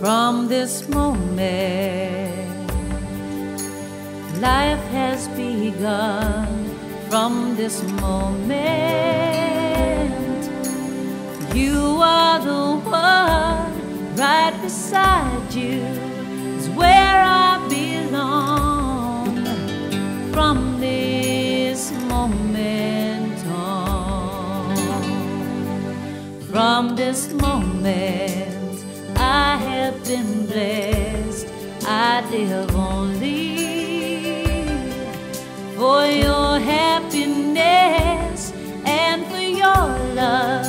From this moment, life has begun. From this moment, you are the one. Right beside you is where I belong. From this moment on, from this moment, I have been blessed. I live only for your happiness and for your love.